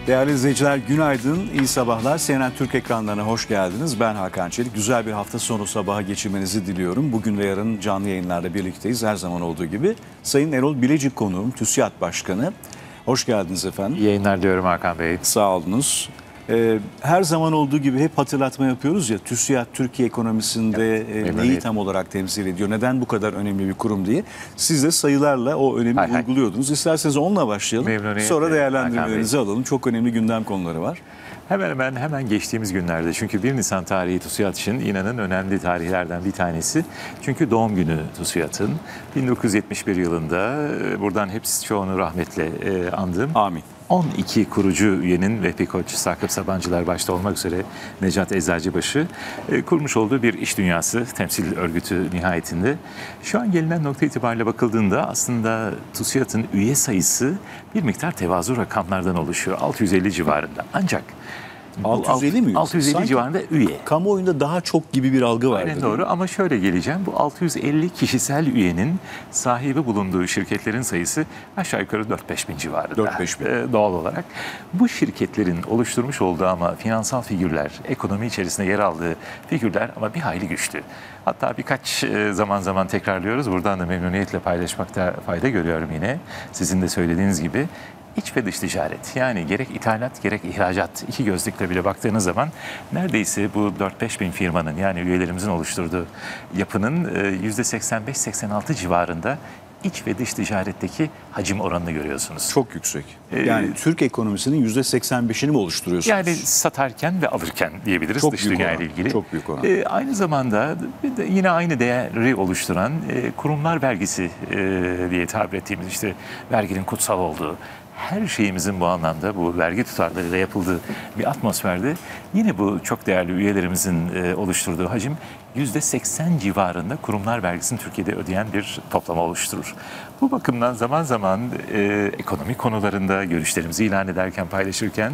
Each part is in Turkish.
Değerli izleyiciler günaydın, iyi sabahlar. CNN Türk ekranlarına hoş geldiniz. Ben Hakan Çelik. Güzel bir hafta sonu sabahı geçirmenizi diliyorum. Bugün ve yarın canlı yayınlarla birlikteyiz her zaman olduğu gibi. Sayın Erol Bilecik konuğum, TÜSİAD Başkanı. Hoş geldiniz efendim. İyi yayınlar diyorum Hakan Bey. Sağ olunuz. Her zaman olduğu gibi hep hatırlatma yapıyoruz ya, TÜSİAD Türkiye ekonomisinde neyi tam olarak temsil ediyor, neden bu kadar önemli bir kurum diye. Siz de sayılarla o önemi vurguluyordunuz. İsterseniz onunla başlayalım, sonra değerlendirmelerinizi alalım. Çok önemli gündem konuları var. Hemen geçtiğimiz günlerde, çünkü 1 Nisan tarihi TÜSİAD için inanın önemli tarihlerden bir tanesi. Çünkü doğum günü TÜSİAD'ın 1971 yılında, buradan hepsi çoğunu rahmetle andım. Amin. 12 kurucu üyenin Vehbi Koç, Sakıp Sabancılar başta olmak üzere Necat Eczacıbaşı kurmuş olduğu bir iş dünyası temsil örgütü nihayetinde. Şu an gelinen nokta itibariyle bakıldığında aslında TÜSİAD'ın üye sayısı bir miktar tevazu rakamlardan oluşuyor. 650 civarında. Ancak 650 mi? 650 Sanki civarında üye. Kamuoyunda daha çok gibi bir algı var. Aynen doğru, ama şöyle geleceğim. Bu 650 kişisel üyenin sahibi bulunduğu şirketlerin sayısı aşağı yukarı 4-5 bin civarında. 4-5 bin. Doğal olarak. Bu şirketlerin oluşturmuş olduğu ama finansal figürler, ekonomi içerisinde yer aldığı figürler ama bir hayli güçlü. Hatta birkaç zaman tekrarlıyoruz. Buradan da memnuniyetle paylaşmakta fayda görüyorum yine. Sizin de söylediğiniz gibi. İç ve dış ticaret, yani gerek ithalat gerek ihracat, iki gözlükle bile baktığınız zaman neredeyse bu 4-5 bin firmanın, yani üyelerimizin oluşturduğu yapının %85-86 civarında iç ve dış ticaretteki hacim oranını görüyorsunuz. Çok yüksek. Yani Türk ekonomisinin %85'ini mi oluşturuyorsunuz? Yani satarken ve alırken diyebiliriz, çok dış dünya ile ilgili. Çok büyük oran. Aynı zamanda yine aynı değeri oluşturan kurumlar vergisi diye tabir ettiğimiz, işte verginin kutsal olduğu, her şeyimizin bu anlamda bu vergi tutarlarıyla yapıldığı bir atmosferde yine bu çok değerli üyelerimizin oluşturduğu hacim %80 civarında kurumlar vergisini Türkiye'de ödeyen bir toplama oluşturur. Bu bakımdan zaman zaman ekonomi konularında görüşlerimizi ilan ederken, paylaşırken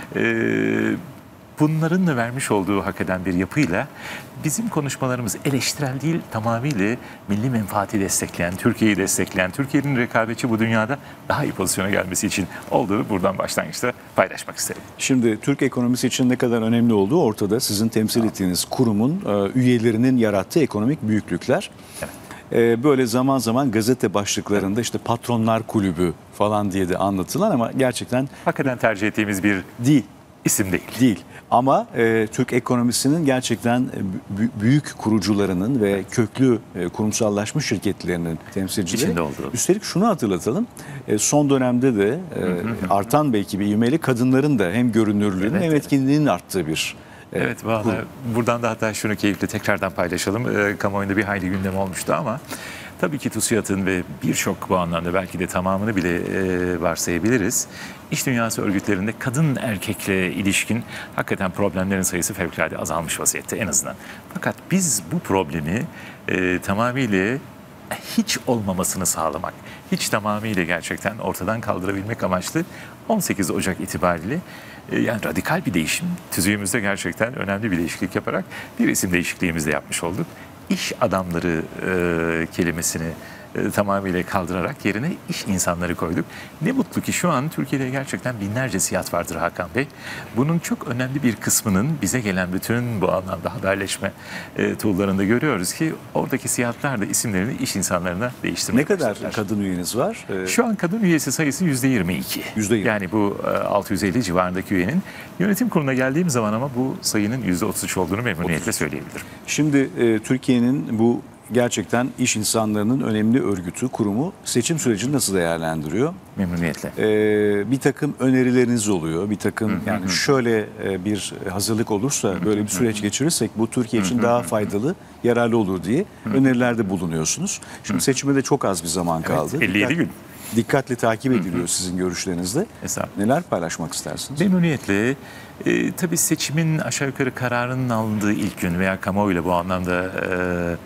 bunların da vermiş olduğu hak eden bir yapıyla bizim konuşmalarımız eleştirel değil, tamamıyla milli menfaati destekleyen, Türkiye'yi destekleyen, Türkiye'nin rekabetçi bu dünyada daha iyi pozisyona gelmesi için olduğu buradan başlangıçta paylaşmak isterim. Şimdi Türk ekonomisi için ne kadar önemli olduğu ortada. Sizin temsil ettiğiniz kurumun üyelerinin yarattığı ekonomik büyüklükler. Evet. Böyle zaman zaman gazete başlıklarında işte patronlar kulübü falan diye de anlatılan ama gerçekten hakikaten tercih ettiğimiz bir isim değil. Ama Türk ekonomisinin gerçekten büyük kurucularının ve köklü kurumsallaşmış şirketlerinin temsilcileri. İçinde olduğu. Üstelik şunu hatırlatalım. Son dönemde de artan belki bir ivmeyle kadınların da hem görünürlüğünün hem etkinliğinin arttığı bir evet, vallahi buradan da hatta şunu keyifle tekrardan paylaşalım. Kamuoyunda bir hayli gündem olmuştu ama tabii ki TÜSİAD'ın ve birçok bu anlamda belki de tamamını bile varsayabiliriz. İş dünyası örgütlerinde kadın erkekle ilişkin hakikaten problemlerin sayısı fevkalade azalmış vaziyette en azından. Fakat biz bu problemi tamamıyla hiç olmamasını sağlamak, hiç tamamıyla gerçekten ortadan kaldırabilmek amaçlı 18 Ocak itibariyle yani radikal bir değişim, tüzüğümüzde gerçekten önemli bir değişiklik yaparak bir isim değişikliğimizi de yapmış olduk. İş adamları kelimesini tamamıyla kaldırarak yerine iş insanları koyduk. Ne mutlu ki şu an Türkiye'de gerçekten binlerce SİAD vardır Hakan Bey. Bunun çok önemli bir kısmının bize gelen bütün bu anlamda haberleşme tool'larında görüyoruz ki oradaki SİAD'lar da isimlerini iş insanlarına değiştirmeye Ne kadar başladılar. kadın üyeniz var? Şu an kadın üyesi sayısı %22. %20. Yani bu 650 civarındaki üyenin. Yönetim kuruluna geldiğim zaman ama bu sayının %33 olduğunu memnuniyetle söyleyebilirim. Şimdi Türkiye'nin bu gerçekten iş insanlarının önemli örgütü, kurumu seçim sürecini nasıl değerlendiriyor? Memnuniyetle. Bir takım önerileriniz oluyor. Bir takım yani şöyle bir hazırlık olursa, böyle bir süreç geçirirsek bu Türkiye için daha faydalı, yararlı olur diye önerilerde bulunuyorsunuz. Şimdi seçime de çok az bir zaman kaldı. 57 gün. Dikkatle takip ediliyor sizin görüşlerinizde. Neler paylaşmak istersiniz? Memnuniyetle. Tabii seçimin aşağı yukarı kararının alındığı ilk gün veya kamuoyuyla bu anlamda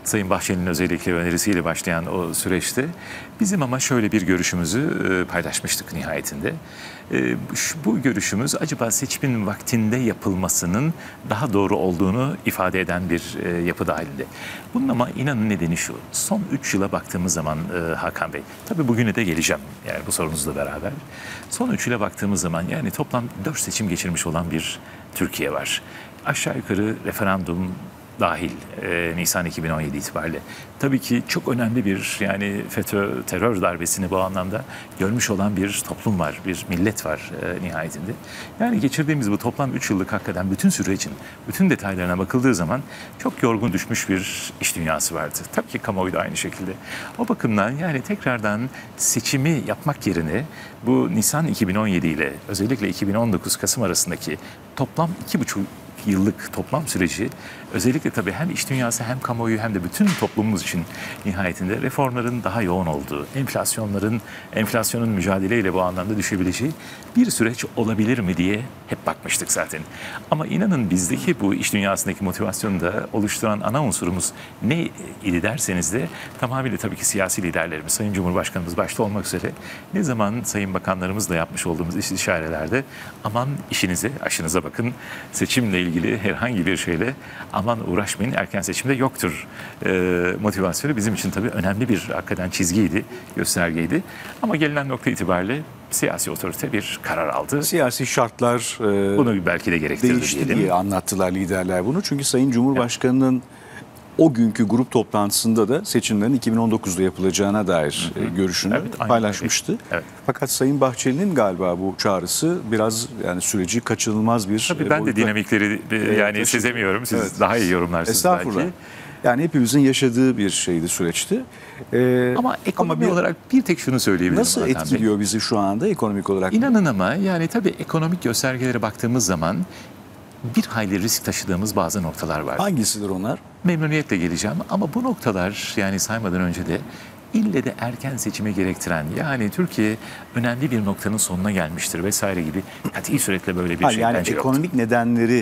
Sayın Bahçeli'nin özellikle önerisiyle başlayan o süreçte bizim ama şöyle bir görüşümüzü paylaşmıştık nihayetinde. Bu görüşümüz acaba seçimin vaktinde yapılmasının daha doğru olduğunu ifade eden bir yapı dahilinde. Bunun ama inanın nedeni şu, son 3 yıla baktığımız zaman Hakan Bey, tabii bugüne de geleceğim yani bu sorunuzla beraber. Son 3 yıla baktığımız zaman yani toplam 4 seçim geçirmiş olan bir Türkiye var. Aşağı yukarı referandum dahil Nisan 2017 itibariyle. Tabii ki çok önemli bir yani FETÖ terör darbesini bu anlamda görmüş olan bir toplum var, bir millet var nihayetinde. Yani geçirdiğimiz bu toplam 3 yıllık hakikaten bütün sürecin, bütün detaylarına bakıldığı zaman çok yorgun düşmüş bir iş dünyası vardı. Tabii ki kamuoyu da aynı şekilde. O bakımdan yani tekrardan seçimi yapmak yerine bu Nisan 2017 ile özellikle 2019 Kasım arasındaki toplam 2,5 yıllık toplam süreci özellikle tabii hem iş dünyası hem kamuoyu hem de bütün toplumumuz için nihayetinde reformların daha yoğun olduğu, enflasyonun mücadeleyle bu anlamda düşebileceği bir süreç olabilir mi diye hep bakmıştık zaten. Ama inanın bizdeki bu iş dünyasındaki motivasyonu da oluşturan ana unsurumuz ne idi derseniz de tamamıyla tabii ki siyasi liderlerimiz, Sayın Cumhurbaşkanımız başta olmak üzere ne zaman Sayın Bakanlarımızla yapmış olduğumuz istişarelerde aman işinize, aşınıza bakın, seçimle ilgili herhangi bir şeyle aman uğraşmayın, erken seçimde yoktur motivasyonu bizim için tabii önemli bir hakikaten çizgiydi, göstergeydi. Ama gelinen nokta itibariyle siyasi otorite bir karar aldı. Siyasi şartlar bunu belki de gerektirdi değişti diyelim. diye anlattılar liderler bunu. Çünkü Sayın Cumhurbaşkanı'nın o günkü grup toplantısında da seçimlerin 2019'da yapılacağına dair görüşünü paylaşmıştı. Evet. Fakat Sayın Bahçeli'nin galiba bu çağrısı biraz yani süreci kaçınılmaz bir Tabii ben de dinamikleri yani sezemiyorum. Siz daha iyi yorumlarsınız Estağfurullah. belki. Yani hepimizin yaşadığı bir şeydi, süreçti. Ama ekonomi olarak bir tek şunu söyleyebilirim. Nasıl etkiliyor bizi şu anda ekonomik olarak? İnanın ama yani tabii ekonomik göstergelere baktığımız zaman bir hayli risk taşıdığımız bazı noktalar var. Hangisidir onlar? Memnuniyetle geleceğim ama bu noktalar yani saymadan önce de ille de erken seçime gerektiren yani Türkiye önemli bir noktanın sonuna gelmiştir vesaire gibi kat'i suretle böyle bir şey yani bence ekonomik yoktu. nedenleri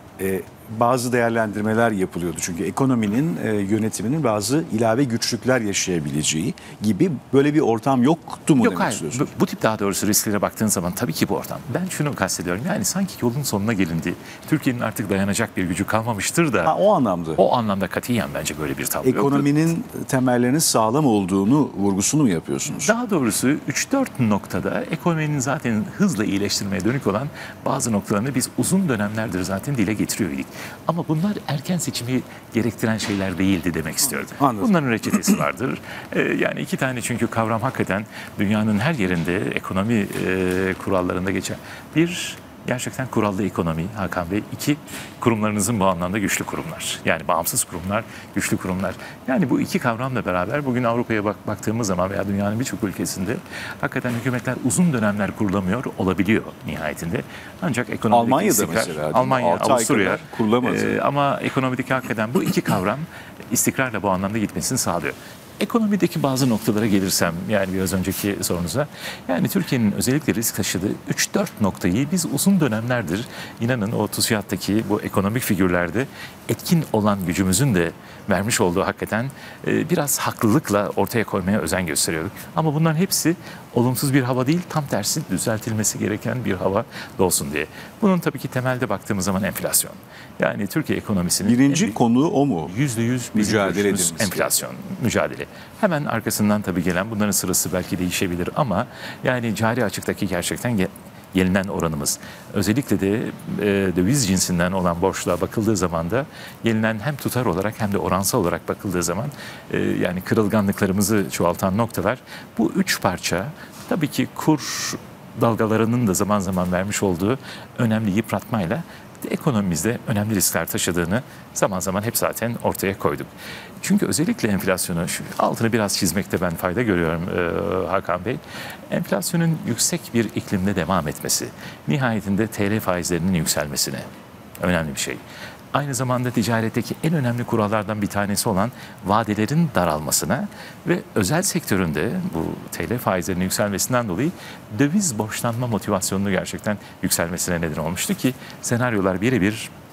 bazı değerlendirmeler yapılıyordu. Çünkü ekonominin yönetiminin bazı ilave güçlükler yaşayabileceği gibi böyle bir ortam yoktu mu Yok demek hayır. istiyorsunuz? Bu tip daha doğrusu risklere baktığın zaman tabii ki bu ortam. Ben şunu kastediyorum yani sanki yolun sonuna gelindi. Türkiye'nin artık dayanacak bir gücü kalmamıştır da. O anlamda. O anlamda katiyen bence böyle bir tablo yoktu. Ekonominin temellerinin sağlam olduğunu vurgusunu mu yapıyorsunuz? Daha doğrusu 3-4 noktada ekonominin zaten hızla iyileştirmeye dönük olan bazı noktalarını biz uzun dönemlerdir zaten dile getiriyorduk. Ama bunlar erken seçimi gerektiren şeyler değildi demek istiyorum. Anladım. Bunların reçetesi vardır. Yani iki tane çünkü kavram hakikaten dünyanın her yerinde ekonomi kurallarında geçen bir gerçekten kurallı ekonomi Hakan Bey. 2, kurumlarınızın bu anlamda güçlü kurumlar. Yani bağımsız kurumlar, güçlü kurumlar. Yani bu iki kavramla beraber bugün Avrupa'ya baktığımız zaman veya dünyanın birçok ülkesinde hakikaten hükümetler uzun dönemler kurulamıyor olabiliyor nihayetinde. Ancak ekonomideki Almanya'da istikrar, mesela. Almanya, 6 ay Avusturya kadar kurulamaz. ama ekonomideki hakikaten bu iki kavram istikrarla bu anlamda gitmesini sağlıyor. Ekonomideki bazı noktalara gelirsem yani biraz önceki sorunuza yani Türkiye'nin özellikle risk taşıdığı 3-4 noktayı biz uzun dönemlerdir inanın o TÜSİAD'daki bu ekonomik figürlerde etkin olan gücümüzün de vermiş olduğu hakikaten biraz haklılıkla ortaya koymaya özen gösteriyorduk. Ama bunların hepsi olumsuz bir hava değil, tam tersi düzeltilmesi gereken bir hava da olsun diye. Bunun tabii ki temelde baktığımız zaman enflasyon. Yani Türkiye ekonomisinin Birinci konu o mu? %100 Mücadele görüşümüz edilmesi. enflasyon, mücadele. Hemen arkasından tabii gelen bunların sırası belki değişebilir ama yani cari açıktaki gerçekten gelinen oranımız. Özellikle de döviz cinsinden olan borçluğa bakıldığı zaman da gelinen hem tutar olarak hem de oransal olarak bakıldığı zaman yani kırılganlıklarımızı çoğaltan noktalar. Bu 3 parça tabii ki kur dalgalarının da zaman zaman vermiş olduğu önemli yıpratmayla ekonomimizde önemli riskler taşıdığını zaman zaman hep zaten ortaya koyduk. Çünkü özellikle enflasyonu, altını biraz çizmekte ben fayda görüyorum Hakan Bey. Enflasyonun yüksek bir iklimde devam etmesi, nihayetinde TL faizlerinin yükselmesine önemli bir şey. Aynı zamanda ticaretteki en önemli kurallardan bir tanesi olan vadelerin daralmasına ve özel sektöründe bu TL faizlerinin yükselmesinden dolayı döviz borçlanma motivasyonunu gerçekten yükselmesine neden olmuştu ki senaryolar birebir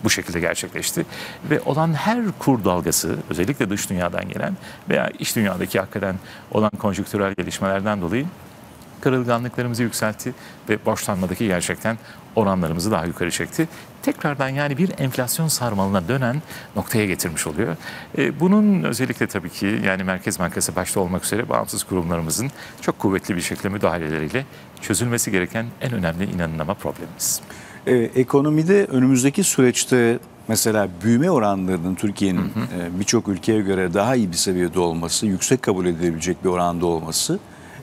bu şekilde gerçekleşti. Ve olan her kur dalgası, özellikle dış dünyadan gelen veya iç dünyadaki hakikaten olan konjonktürel gelişmelerden dolayı kırılganlıklarımızı yükseltti ve borçlanmadaki gerçekten oranlarımızı daha yukarı çekti. Tekrardan yani bir enflasyon sarmalına dönen noktaya getirmiş oluyor. Bunun özellikle tabii ki yani Merkez Bankası başta olmak üzere bağımsız kurumlarımızın çok kuvvetli bir şekilde müdahaleleriyle çözülmesi gereken en önemli inanılama problemimiz. Ekonomide önümüzdeki süreçte mesela büyüme oranlarının Türkiye'nin birçok ülkeye göre daha iyi bir seviyede olması, yüksek kabul edilebilecek bir oranda olması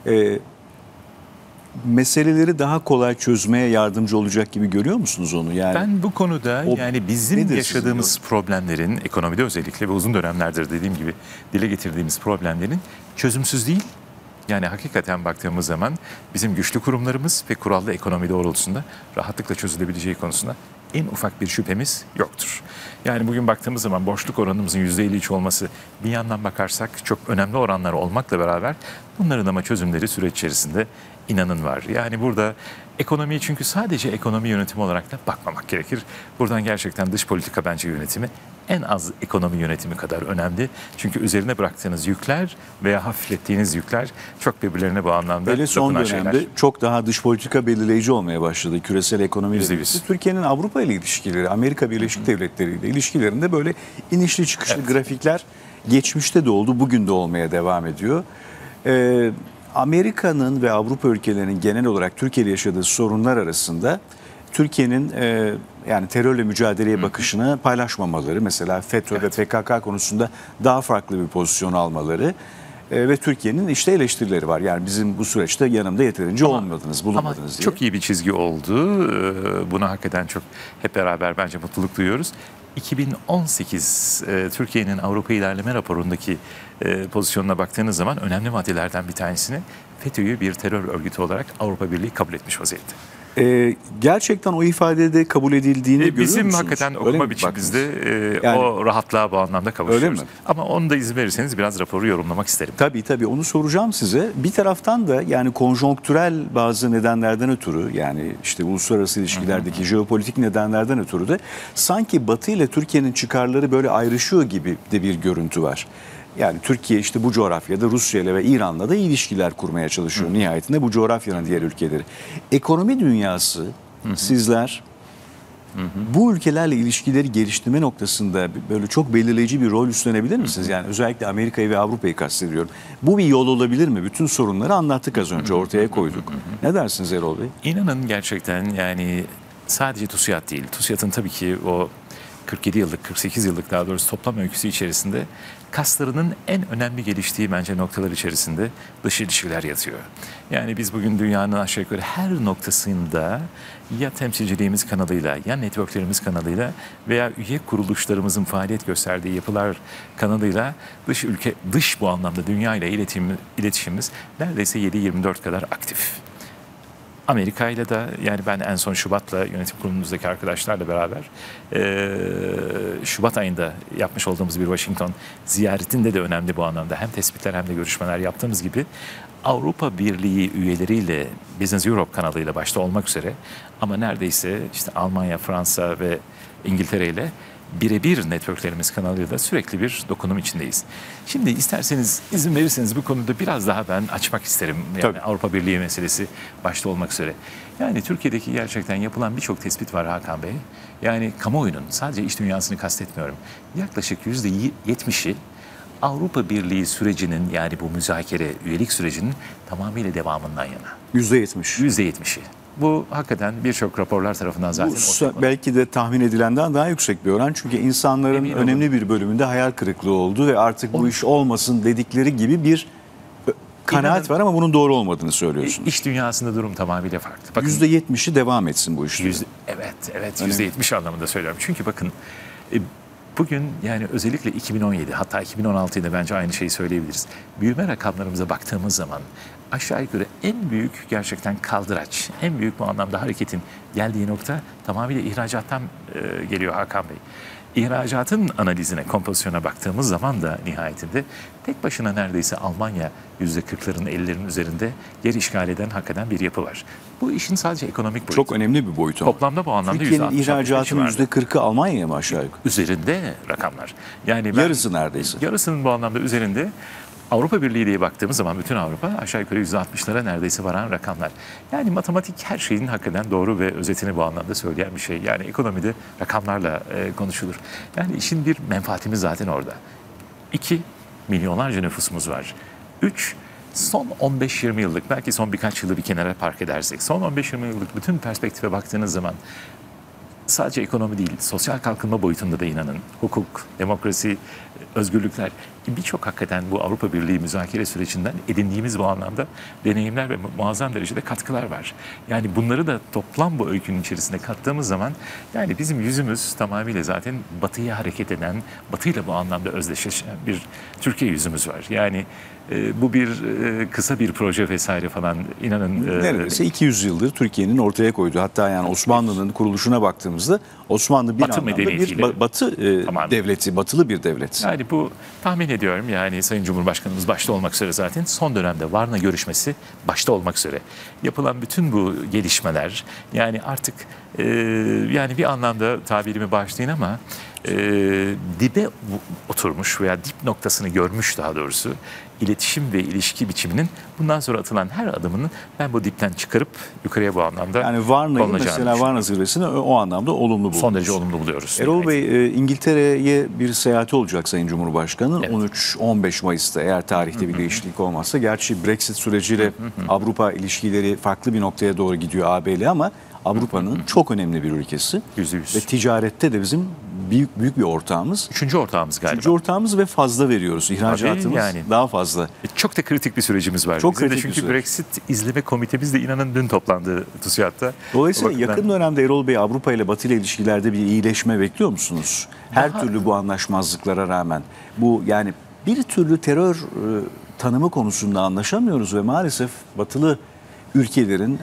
meseleleri daha kolay çözmeye yardımcı olacak gibi görüyor musunuz onu? Yani ben bu konuda yani bizim yaşadığımız sizin problemlerin, ekonomide özellikle ve uzun dönemlerdir dediğim gibi dile getirdiğimiz problemlerin çözümsüz değil. Yani hakikaten baktığımız zaman bizim güçlü kurumlarımız ve kurallı ekonomi doğrultusunda rahatlıkla çözülebileceği konusunda en ufak bir şüphemiz yoktur. Yani bugün baktığımız zaman borçluk oranımızın %53 olması bir yandan bakarsak çok önemli oranlar olmakla beraber bunların ama çözümleri süreç içerisinde inanın var. Yani burada ekonomiyi çünkü sadece ekonomi yönetimi olarak da bakmamak gerekir. Buradan gerçekten dış politika bence yönetimi en az ekonomi yönetimi kadar önemli. Çünkü üzerine bıraktığınız yükler veya hafiflettiğiniz yükler çok birbirlerine bu anlamda hele son dokunan dönemde şeyler. çok daha dış politika belirleyici olmaya başladı küresel ekonomiyle birlikte. Türkiye'nin Avrupa ile ilişkileri, Amerika Birleşik Devletleri ile ilişkilerinde böyle inişli çıkışlı grafikler geçmişte de oldu, bugün de olmaya devam ediyor. Amerika'nın ve Avrupa ülkelerinin genel olarak Türkiye'de yaşadığı sorunlar arasında Türkiye'nin yani terörle mücadeleye bakışını paylaşmamaları, mesela FETÖ ve PKK konusunda daha farklı bir pozisyon almaları ve Türkiye'nin işte eleştirileri var. Yani bizim bu süreçte yanımda yeterince bulunmadınız diye. Çok iyi bir çizgi oldu. Buna hakikaten çok hep beraber bence mutluluk duyuyoruz. 2018 Türkiye'nin Avrupa İlerleme Raporu'ndaki pozisyonuna baktığınız zaman önemli maddelerden bir tanesini FETÖ'yü bir terör örgütü olarak Avrupa Birliği kabul etmiş vaziyette. Gerçekten o ifadede kabul edildiğini görüyor musunuz? Bizim hakikaten okuma biçimimizde yani, o rahatlığa bu anlamda kavuşuyoruz. Ama onu da izin verirseniz biraz raporu yorumlamak isterim. Tabii onu soracağım size. Bir taraftan da yani konjonktürel bazı nedenlerden ötürü, yani işte uluslararası ilişkilerdeki jeopolitik nedenlerden ötürü de sanki Batı ile Türkiye'nin çıkarları böyle ayrışıyor gibi de bir görüntü var. Yani Türkiye işte bu coğrafyada Rusya ile ve İran'la da ilişkiler kurmaya çalışıyor. Nihayetinde bu coğrafyanın diğer ülkeleri. Ekonomi dünyası, sizler bu ülkelerle ilişkileri geliştirme noktasında böyle çok belirleyici bir rol üstlenebilir misiniz? Yani özellikle Amerika'yı ve Avrupa'yı kastediyorum. Bu bir yol olabilir mi? Bütün sorunları anlattık az önce, ortaya koyduk. Ne dersiniz Erol Bey? İnanın gerçekten yani sadece TÜSİAD değil. TÜSİAD'ın tabii ki o 47 yıllık, 48 yıllık daha doğrusu toplam öyküsü içerisinde kaslarının en önemli geliştiği bence noktalar içerisinde dış ilişkiler yatıyor. Yani biz bugün dünyanın aşağı yukarı her noktasında ya temsilciliğimiz kanalıyla ya networklerimiz kanalıyla veya üye kuruluşlarımızın faaliyet gösterdiği yapılar kanalıyla dış bu anlamda dünya ile iletişimimiz neredeyse 7/24 kadar aktif. Amerika ile de yani ben en son Şubat'la yönetim kurulumuzdaki arkadaşlarla beraber Şubat ayında yapmış olduğumuz bir Washington ziyaretinde de önemli bu anlamda hem tespitler hem de görüşmeler yaptığımız gibi Avrupa Birliği üyeleriyle Business Europe kanalıyla başta olmak üzere ama neredeyse işte Almanya, Fransa ve İngiltere ile birebir networklerimiz kanalıyla da sürekli bir dokunum içindeyiz. Şimdi isterseniz izin verirseniz bu konuda biraz daha ben açmak isterim. Yani Avrupa Birliği meselesi başta olmak üzere. Yani Türkiye'deki gerçekten yapılan birçok tespit var Hakan Bey. Yani kamuoyunun sadece iş dünyasını kastetmiyorum. Yaklaşık %70'i Avrupa Birliği sürecinin yani bu müzakere üyelik sürecinin tamamıyla devamından yana. %70. %70'i. Bu hakikaten birçok raporlar tarafından zaten bu belki de tahmin edilenden daha yüksek bir oran. Çünkü insanların önemli bir bölümünde hayal kırıklığı oldu ve artık bu iş olmasın dedikleri gibi bir kanaat var ama bunun doğru olmadığını söylüyorsunuz. İş dünyasında durum tamamıyla farklı. Bakın, %70'i devam etsin bu iş. Evet %70 anlamında söylüyorum. Çünkü bakın bugün yani özellikle 2017 hatta 2016'da bence aynı şeyi söyleyebiliriz. Büyüme rakamlarımıza baktığımız zaman aşağı yukarı en büyük gerçekten kaldıraç, en büyük bu anlamda hareketin geldiği nokta tamamıyla ihracattan geliyor Hakan Bey. İhracatın analizine, kompozisyona baktığımız zaman da nihayetinde tek başına neredeyse Almanya %40'ların 50'lerin üzerinde yer işgal eden hakikaten bir yapı var. Bu işin sadece ekonomik boyutu. Çok önemli bir boyut ama. Toplamda bu anlamda Türkiye'nin %60 ihracatının civarında. %40'ı Almanya'ya mı aşağı yukarı? Üzerinde rakamlar. Yani Yarısı neredeyse. Yarısının bu anlamda üzerinde. Avrupa Birliği diye baktığımız zaman bütün Avrupa aşağı yukarı %60'lara neredeyse varan rakamlar. Yani matematik her şeyin hakikaten doğru ve özetini bu anlamda söyleyen bir şey. Yani ekonomide rakamlarla konuşulur. Yani işin bir menfaatimiz zaten orada. 2, milyonlarca nüfusumuz var. 3, son 15-20 yıllık, belki son birkaç yılı bir kenara park edersek, son 15-20 yıllık bütün perspektife baktığınız zaman sadece ekonomi değil, sosyal kalkınma boyutunda da inanın. Hukuk, demokrasi, özgürlükler, birçok hakikaten bu Avrupa Birliği müzakere sürecinden edindiğimiz bu anlamda deneyimler ve muazzam derecede katkılar var. Yani bunları da toplam bu öykünün içerisine kattığımız zaman yani bizim yüzümüz tamamıyla zaten batıya hareket eden, batıyla bu anlamda özdeşleşen bir Türkiye yüzümüz var. Yani bu bir kısa bir proje vesaire falan, inanın. Neredeyse 200 yıldır Türkiye'nin ortaya koyduğu, hatta yani Osmanlı'nın kuruluşuna baktığımızda Osmanlı bir Batı anlamda bir medeniyetiyle. batı devleti, batılı bir devlet. Yani bu tahmin ediyorum, yani Sayın Cumhurbaşkanımız başta olmak üzere zaten son dönemde Varna görüşmesi başta olmak üzere yapılan bütün bu gelişmeler, yani artık yani bir anlamda tabirimi bağışlayın ama dibe oturmuş veya dip noktasını görmüş, daha doğrusu iletişim ve ilişki biçiminin bundan sonra atılan her adımını ben bu dipten çıkarıp yukarıya bu anlamda Yani Varna'yı mesela, Varna zirvesini o anlamda olumlu buluyoruz. son derece olumlu buluyoruz. Erol Bey, İngiltere'ye bir seyahati olacak Sayın Cumhurbaşkanı'nın. Evet. 13-15 Mayıs'ta, eğer tarihte bir değişiklik olmazsa. Gerçi Brexit süreciyle Avrupa ilişkileri farklı bir noktaya doğru gidiyor AB'yle, ama Avrupa'nın çok önemli bir ülkesi. %100. Ve ticarette de bizim büyük bir ortağımız. Üçüncü ortağımız galiba. Üçüncü ortağımız ve fazla veriyoruz. İhracatımız yani daha fazla. Çok da kritik bir sürecimiz var. Çok Bizim kritik de çünkü bir süreç. Brexit izleme komitemiz de inanın dün toplandı TÜSİAD'da. Dolayısıyla yakın dönemde Erol Bey, Avrupa ile Batı ile ilişkilerde bir iyileşme bekliyor musunuz? Her türlü bu anlaşmazlıklara rağmen. Bu yani bir türlü terör tanımı konusunda anlaşamıyoruz ve maalesef batılı ülkelerin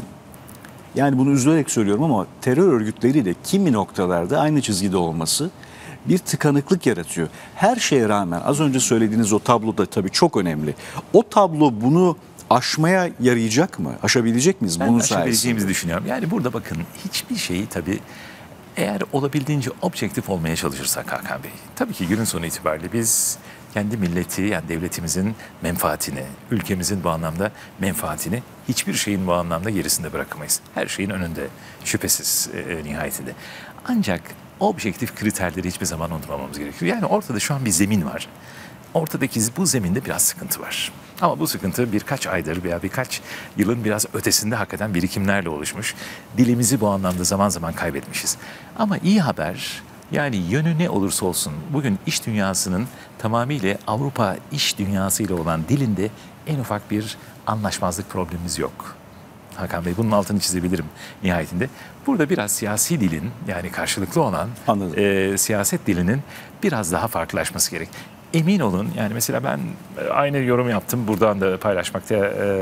yani bunu üzülerek söylüyorum ama terör örgütleriyle kimi noktalarda aynı çizgide olması bir tıkanıklık yaratıyor. Her şeye rağmen az önce söylediğiniz o tablo da tabii çok önemli. O tablo bunu aşmaya yarayacak mı? Aşabilecek miyiz bunun sayesinde? Ben aşabileceğimizi düşünüyorum. Yani burada bakın, hiçbir şeyi tabii eğer olabildiğince objektif olmaya çalışırsak Hakan Bey, tabii ki günün sonu itibariyle biz kendi milleti, yani devletimizin menfaatini, ülkemizin bu anlamda menfaatini hiçbir şeyin bu anlamda gerisinde bırakamayız. Her şeyin önünde, şüphesiz nihayetinde. Ancak objektif kriterleri hiçbir zaman unutmamamız gerekiyor. Yani ortada şu an bir zemin var. Ortadaki bu zeminde biraz sıkıntı var. Ama bu sıkıntı birkaç aydır veya birkaç yılın biraz ötesinde hakikaten birikimlerle oluşmuş. Dilimizi bu anlamda zaman zaman kaybetmişiz. Ama iyi haber, yani yönü ne olursa olsun bugün iş dünyasının tamamıyla Avrupa iş dünyasıyla olan dilinde en ufak bir anlaşmazlık problemimiz yok. Hakan Bey, bunun altını çizebilirim nihayetinde. Burada biraz siyasi dilin, yani karşılıklı olan siyaset dilinin biraz daha farklılaşması gerek. Emin olun, yani mesela ben aynı yorum yaptım, buradan da paylaşmakta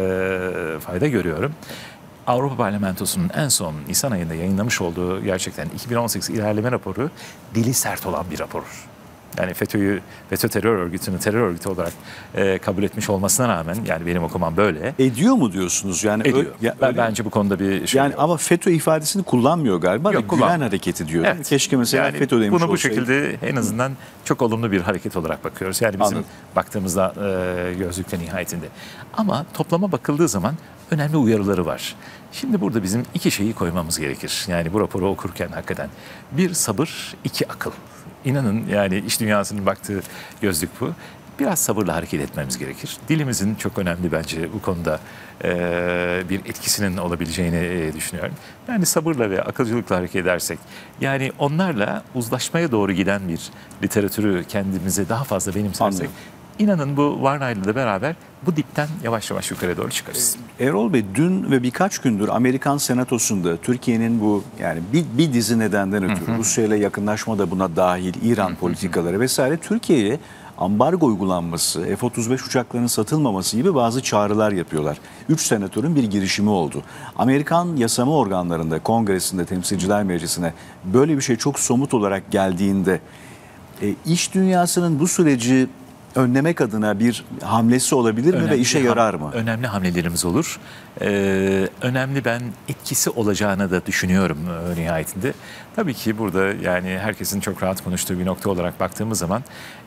fayda görüyorum. Avrupa Parlamentosu'nun en son Nisan ayında yayınlamış olduğu gerçekten 2018 ilerleme raporu dili sert olan bir rapor. Yani FETÖ terör örgütünü terör örgütü olarak kabul etmiş olmasına rağmen, yani benim okumam böyle. Ediyor mu diyorsunuz? Yani ediyor. Bence bu konuda bir şey yani yok. Ama FETÖ ifadesini kullanmıyor galiba. Yok, Gülen hareketi diyor. Evet. Keşke mesela yani FETÖ demiş bunu bu olsaydı. şekilde en azından çok olumlu bir hareket olarak bakıyoruz. Yani bizim Anladım. baktığımızda gözlükte nihayetinde. Ama toplama bakıldığı zaman önemli uyarıları var. Şimdi burada bizim iki şeyi koymamız gerekir. Yani bu raporu okurken hakikaten bir sabır, iki akıl. İnanın, yani iş dünyasının baktığı gözlük bu. Biraz sabırla hareket etmemiz gerekir. Dilimizin çok önemli bence bu konuda bir etkisinin olabileceğini düşünüyorum. Yani sabırla ve akılcılıkla hareket edersek, yani onlarla uzlaşmaya doğru giden bir literatürü kendimize daha fazla benimsersek, Anladım. İnanın bu Varna ile beraber bu dipten yavaş yavaş yukarı doğru çıkarız. Erol Bey, dün ve birkaç gündür Amerikan Senatosu'nda Türkiye'nin bu yani bir dizi nedenden ötürü Rusya ile yakınlaşma da buna dahil, İran politikaları vesaire, Türkiye'ye ambargo uygulanması, F-35 uçaklarının satılmaması gibi bazı çağrılar yapıyorlar. 3 senatörün bir girişimi oldu. Amerikan yasama organlarında, Kongresinde, Temsilciler Meclisi'ne böyle bir şey çok somut olarak geldiğinde iş dünyasının bu süreci önlemek adına bir hamlesi olabilir mi ve işe yarar mı? Önemli hamlelerimiz olur. Önemli, ben etkisi olacağını da düşünüyorum nihayetinde. Tabii ki burada yani herkesin çok rahat konuştuğu bir nokta olarak baktığımız zaman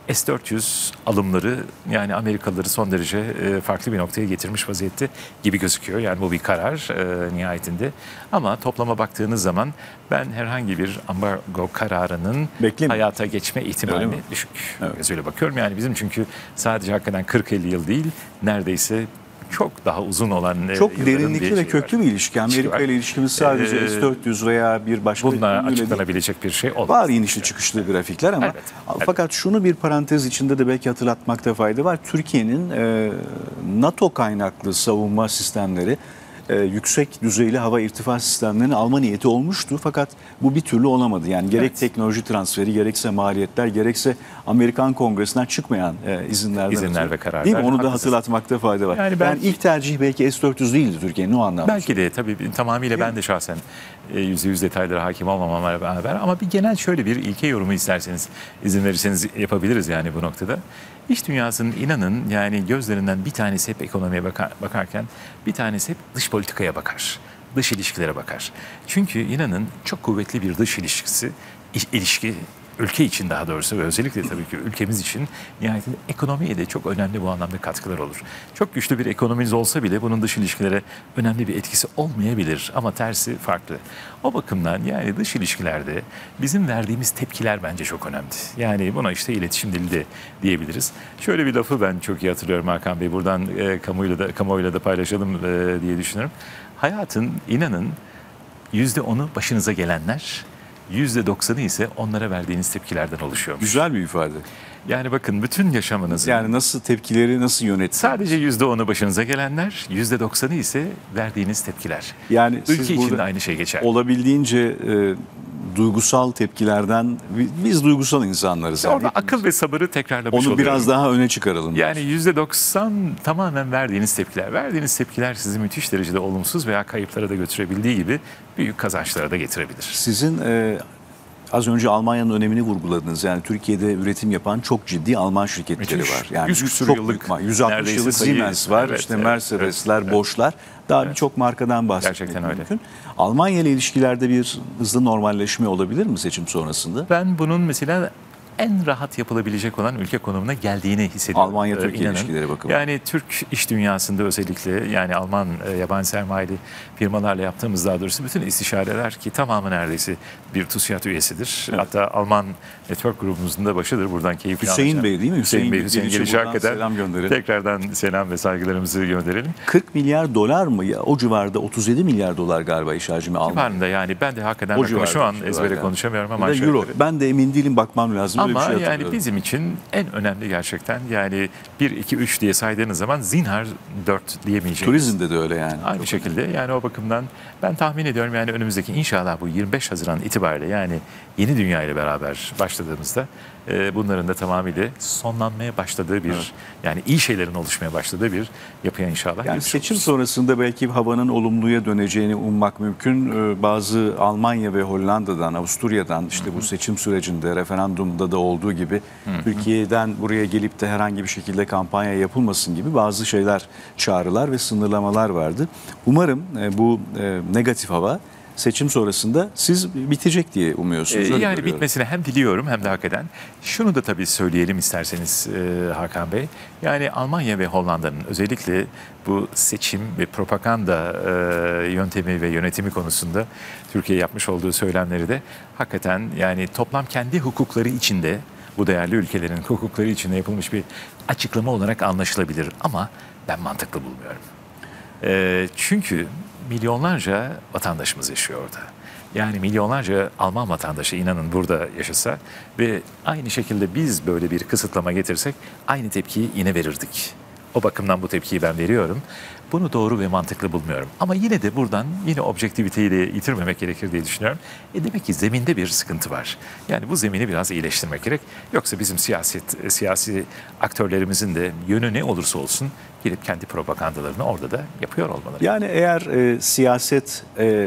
S-400 alımları yani Amerikalıları son derece farklı bir noktaya getirmiş vaziyette gibi gözüküyor. Yani bu bir karar nihayetinde. Ama toplama baktığınız zaman ben herhangi bir ambargo kararının hayata geçme ihtimalini düşük gözüyle bakıyorum. Yani bizim çünkü sadece hakikaten 40-50 yıl değil, neredeyse çok daha uzun olan çok derinlikli ve köklü bir ilişki. Amerika ile ilişkimiz sadece S-400 veya bir başka bununla açıklanabilecek bir şey olmaz. Var inişli çıkışlı grafikler ama fakat şunu bir parantez içinde de belki hatırlatmakta fayda var. Türkiye'nin NATO kaynaklı savunma sistemleri, yüksek düzeyli hava irtifa sistemlerinin alma niyeti olmuştu. Fakat bu bir türlü olamadı. Yani gerek teknoloji transferi, gerekse maliyetler, gerekse Amerikan Kongresi'nden çıkmayan izinler ve kararlar. Değil mi? Onu da hatırlatmakta fayda var. Yani ilk tercih belki S-400 değildi Türkiye'nin o anlamda. Belki de tabii tamamıyla ben de şahsen %100 detaylara hakim olmamamla beraber ama bir genel şöyle bir ilke yorumu isterseniz izin verirseniz yapabiliriz yani bu noktada. İş dünyasının inanın yani gözlerinden bir tanesi hep ekonomiye bakarken bir tanesi hep dış politikaya bakar. Dış ilişkilere bakar. Çünkü inanın çok kuvvetli bir dış ilişki ülke için daha doğrusu ve özellikle tabii ki ülkemiz için nihayetinde ekonomiye de çok önemli bu anlamda katkılar olur. Çok güçlü bir ekonomimiz olsa bile bunun dış ilişkilere önemli bir etkisi olmayabilir ama tersi farklı. O bakımdan yani dış ilişkilerde bizim verdiğimiz tepkiler bence çok önemli. Yani buna işte iletişim dili de diyebiliriz. Şöyle bir lafı ben çok iyi hatırlıyorum Hakan Bey. Buradan kamuoyuyla da paylaşalım diye düşünüyorum. Hayatın inanın %10'u başınıza gelenler, %90'ı ise onlara verdiğiniz tepkilerden oluşuyor. Güzel bir ifade. Yani bakın bütün yaşamınızı... Yani nasıl tepkileri nasıl yönettiniz? Sadece %10'u başınıza gelenler, %90'ı ise verdiğiniz tepkiler. Yani ülke için de aynı şey geçer. Olabildiğince duygusal tepkilerden, biz duygusal insanlarız. Orada akıl ve sabırı tekrarlamış oluyorum. Onu biraz daha öne çıkaralım. Yani %90 tamamen verdiğiniz tepkiler. Verdiğiniz tepkiler sizi müthiş derecede olumsuz veya kayıplara da götürebildiği gibi büyük kazançlara da getirebilir. Sizin az önce Almanya'nın önemini vurguladınız. Yani Türkiye'de üretim yapan çok ciddi Alman şirketleri var. Yani 100 küsur yıllık, 160 yıllık Siemens var, işte Mercedesler, Bosch'lar. Daha birçok markadan Gerçekten öyle. mümkün. Almanya ile ilişkilerde bir hızlı normalleşme olabilir mi seçim sonrasında? Ben bunun mesela en rahat yapılabilecek olan ülke konumuna geldiğini hissediyorum. Almanya-Türkiye ilişkileri bakımından. Yani Türk iş dünyasında özellikle yani Alman yabancı sermayeli firmalarla yaptığımız daha doğrusu bütün istişareler ki tamamı neredeyse bir TÜSİAD üyesidir. Evet. Hatta Alman network grubumuzun da başıdır. Buradan keyifli Hüseyin Bey değil mi? Hüseyin Geliş'e hakikaten selam gönderelim. Tekrardan selam ve saygılarımızı gönderelim. 40 milyar dolar mı? Ya, o civarda 37 milyar dolar galiba iş hacmi Almanya. Yani ben de hakikaten şu an ezbere konuşamıyorum ama Euro. Ben de emin değilim, bakmam lazım. Ama yani bizim için en önemli gerçekten yani 1, 2, 3 diye saydığınız zaman zinhar 4 diyemeyeceğiz. Turizmde de öyle yani. Aynı şekilde yani o bakımdan ben tahmin ediyorum yani önümüzdeki inşallah bu 25 Haziran itibariyle yani yeni dünya ile beraber başladığımızda bunların da tamamıyla sonlanmaya başladığı bir yani iyi şeylerin oluşmaya başladığı bir yapıya inşallah. Yani seçim sonrasında belki havanın olumluya döneceğini ummak mümkün. Bazı Almanya ve Hollanda'dan, Avusturya'dan işte bu seçim sürecinde referandumda da olduğu gibi Türkiye'den buraya gelip de herhangi bir şekilde kampanya yapılmasın gibi bazı şeyler, çağrılar ve sınırlamalar vardı. Umarım bu negatif hava seçim sonrasında siz bitecek diye umuyorsunuz. Yani bitmesini hem diliyorum hem de hak eden. Şunu da tabii söyleyelim isterseniz Hakan Bey. Yani Almanya ve Hollanda'nın özellikle bu seçim ve propaganda yöntemi ve yönetimi konusunda Türkiye yapmış olduğu söylemleri de hakikaten yani toplam kendi hukukları içinde bu değerli ülkelerin hukukları içinde yapılmış bir açıklama olarak anlaşılabilir. Ama ben mantıklı bulmuyorum. Çünkü milyonlarca vatandaşımız yaşıyor orada. Yani milyonlarca Alman vatandaşı inanın burada yaşasa ve aynı şekilde biz böyle bir kısıtlama getirsek aynı tepkiyi yine verirdik. O bakımdan bu tepkiyi ben veriyorum. Bunu doğru ve mantıklı bulmuyorum. Ama yine de buradan yine objektiviteyi de yitirmemek gerekir diye düşünüyorum. Demek ki zeminde bir sıkıntı var. Yani bu zemini biraz iyileştirmek gerek. Yoksa bizim siyasi aktörlerimizin de yönü ne olursa olsun gelip kendi propagandalarını orada da yapıyor olmaları. Yani eğer siyaset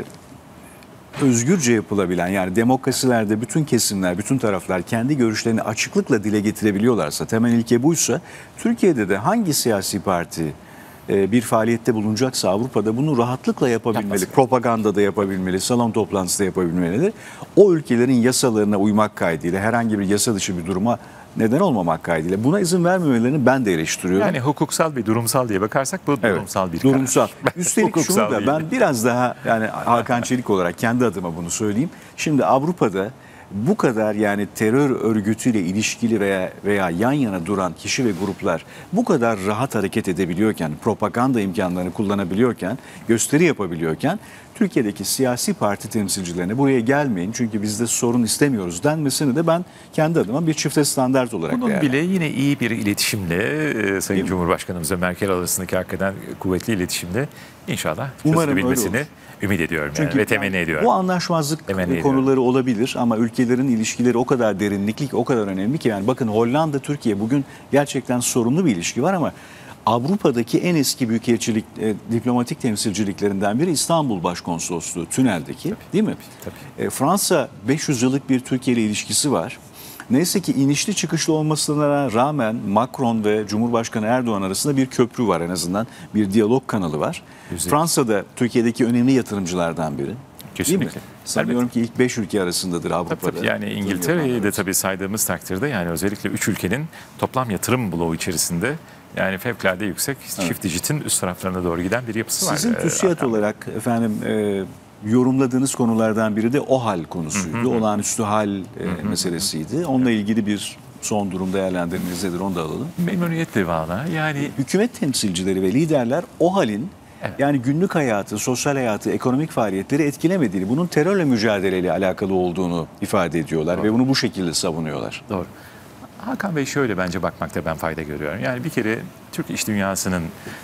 özgürce yapılabilen, yani demokrasilerde bütün kesimler, bütün taraflar kendi görüşlerini açıklıkla dile getirebiliyorlarsa, temel ilke buysa, Türkiye'de de hangi siyasi parti bir faaliyette bulunacaksa Avrupa'da bunu rahatlıkla yapabilmeli, propaganda da yapabilmeli, salon toplantısı da yapabilmeli. O ülkelerin yasalarına uymak kaydıyla, herhangi bir yasa dışı bir duruma neden olmamak kaydıyla buna izin vermemelerini ben de eleştiriyorum. Yani hukuksal bir durumsal diye bakarsak bu durumsal bir durumsal. karar. Üstelik şunu da ben biraz daha, yani Hakan Çelik olarak kendi adıma bunu söyleyeyim. Şimdi Avrupa'da bu kadar, yani terör örgütüyle ilişkili veya yan yana duran kişi ve gruplar bu kadar rahat hareket edebiliyorken, propaganda imkanlarını kullanabiliyorken, gösteri yapabiliyorken, Türkiye'deki siyasi parti temsilcilerine buraya gelmeyin çünkü biz de sorun istemiyoruz denmesini de ben kendi adıma bir çifte standart olarak bunun bile yine iyi bir iletişimle Sayın Cumhurbaşkanımızla Merkel arasındaki hakikaten kuvvetli iletişimle inşallah çözülebilmesini ümit ediyorum yani, ve temenni ediyorum. Bu anlaşmazlık konuları olabilir ama ülkelerin ilişkileri o kadar derinlikli, o kadar önemli ki, yani bakın Hollanda, Türkiye bugün gerçekten sorunlu bir ilişki var ama Avrupa'daki en eski büyükelçilik, diplomatik temsilciliklerinden biri İstanbul Başkonsolosluğu, Tünel'deki, değil mi? Tabii. Fransa 500 yıllık bir Türkiye ile ilişkisi var. Neyse ki inişli çıkışlı olmasına rağmen Macron ve Cumhurbaşkanı Erdoğan arasında bir köprü var, en azından bir diyalog kanalı var. Güzel. Fransa'da Türkiye'deki önemli yatırımcılardan biri. Kesinlikle. Değil mi? Sanıyorum ki ilk 5 ülke arasındadır Avrupa'da. Tabii, yani İngiltere'yi de tabii saydığımız takdirde, yani özellikle 3 ülkenin toplam yatırım bloğu içerisinde yani fevkalade yüksek, çift dijitin üst taraflarına doğru giden bir yapısı var. Sizin TÜSİAD olarak efendim yorumladığınız konulardan biri de OHAL konusuydu. Olağanüstü hal meselesiydi. Onunla ilgili bir son durum değerlendirmeniz nedir, onu da alalım. Memnuniyetle valla. Yani hükümet temsilcileri ve liderler OHAL'in yani günlük hayatı, sosyal hayatı, ekonomik faaliyetleri etkilemediğini, bunun terörle mücadeleyle alakalı olduğunu ifade ediyorlar ve bunu bu şekilde savunuyorlar. Doğru. Hakan Bey, şöyle bence bakmakta ben fayda görüyorum. Yani bir kere Türk iş dünyasının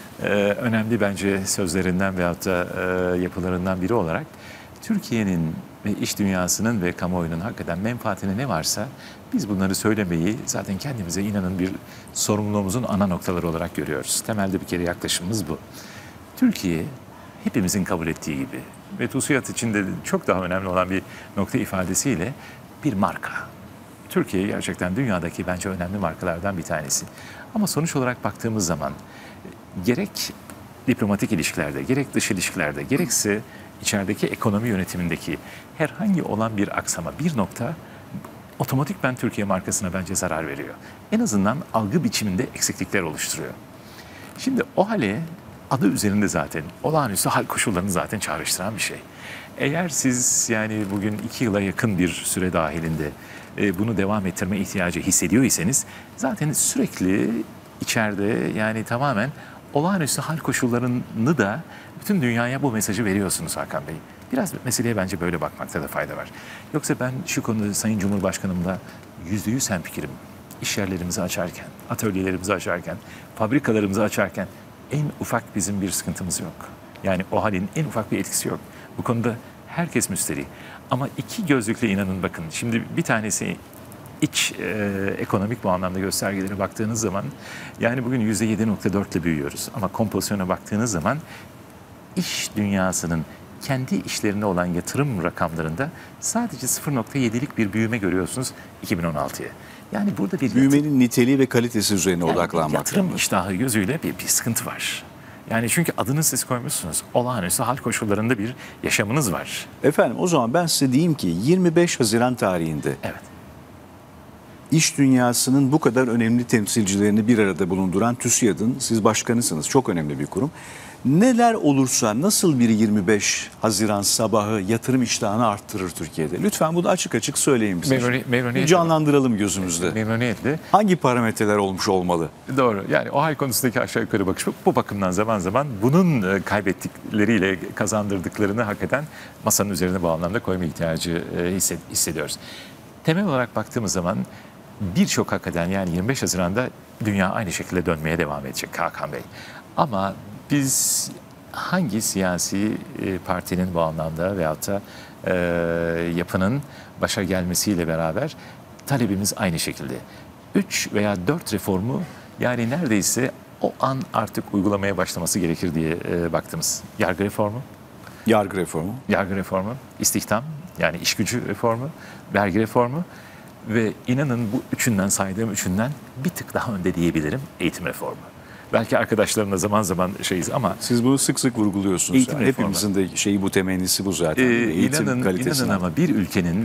önemli bence sözlerinden veyahut da yapılarından biri olarak Türkiye'nin ve iş dünyasının ve kamuoyunun hakikaten menfaatine ne varsa biz bunları söylemeyi zaten kendimize, inanın, bir sorumluluğumuzun ana noktaları olarak görüyoruz. Temelde bir kere yaklaşımımız bu. Türkiye hepimizin kabul ettiği gibi ve TÜSİAD için de çok daha önemli olan bir nokta ifadesiyle bir marka. Türkiye gerçekten dünyadaki bence önemli markalardan bir tanesi. Ama sonuç olarak baktığımız zaman gerek diplomatik ilişkilerde, gerek dış ilişkilerde, gerekse içerideki ekonomi yönetimindeki herhangi olan bir aksama, bir nokta otomatikman Türkiye markasına bence zarar veriyor. En azından algı biçiminde eksiklikler oluşturuyor. Şimdi o hale adı üzerinde zaten olağanüstü hal koşullarını zaten çağrıştıran bir şey. Eğer siz yani bugün 2 yıla yakın bir süre dahilinde bunu devam ettirme ihtiyacı hissediyor iseniz zaten sürekli içeride yani tamamen olağanüstü hal koşullarını da bütün dünyaya bu mesajı veriyorsunuz Hakan Bey. Biraz meseleye bence böyle bakmakta da fayda var. Yoksa ben şu konuda Sayın Cumhurbaşkanımla %100 hemfikirim. İş yerlerimizi açarken, atölyelerimizi açarken, fabrikalarımızı açarken en ufak bizim bir sıkıntımız yok. Yani o halin en ufak bir etkisi yok. Bu konuda herkes müsterih. Ama iki gözlükle inanın bakın. Şimdi bir tanesi iç ekonomik bu anlamda göstergelere baktığınız zaman yani bugün %7.4 ile büyüyoruz. Ama kompozisyona baktığınız zaman iş dünyasının kendi işlerine olan yatırım rakamlarında sadece 0.7'lik bir büyüme görüyorsunuz 2016'ya. Yani burada bir büyümenin niteliği ve kalitesi üzerine odaklanmak. Yatırım iştahı gözüyle bir sıkıntı var. Yani çünkü adını siz koymuşsunuz. Olağanüstü hal koşullarında bir yaşamınız var. Efendim o zaman ben size diyeyim ki 25 Haziran tarihinde iş dünyasının bu kadar önemli temsilcilerini bir arada bulunduran TÜSİAD'ın siz başkanısınız. Çok önemli bir kurum. Neler olursa nasıl bir 25 Haziran sabahı yatırım iştahını arttırır Türkiye'de? Lütfen bunu açık açık söyleyin bize. Memnuniyetle. Canlandıralım gözümüzde. Memnuniyetle. Hangi parametreler olmuş olmalı? Doğru. Yani o hal konusundaki aşağı yukarı bakış bu bakımdan zaman zaman bunun kaybettikleriyle kazandırdıklarını hakikaten masanın üzerine bu anlamda koyma ihtiyacı hissediyoruz. Temel olarak baktığımız zaman birçok hakikaten yani 25 Haziran'da dünya aynı şekilde dönmeye devam edecek Hakan Bey. Ama biz hangi siyasi partinin bu anlamda veyahut da yapının başa gelmesiyle beraber talebimiz aynı şekilde. 3 veya 4 reformu yani neredeyse o an artık uygulamaya başlaması gerekir diye baktığımız yargı reformu. Yargı reformu, istihdam yani iş gücü reformu, vergi reformu ve inanın bu üçünden saydığım üçünden bir tık daha önde diyebilirim eğitim reformu. Belki arkadaşlarımla zaman zaman şeyiz ama... Siz bunu sık sık vurguluyorsunuz. Yani hepimizin de şeyi bu temennisi bu zaten. Eğitim kalitesi. İnanın ama bir ülkenin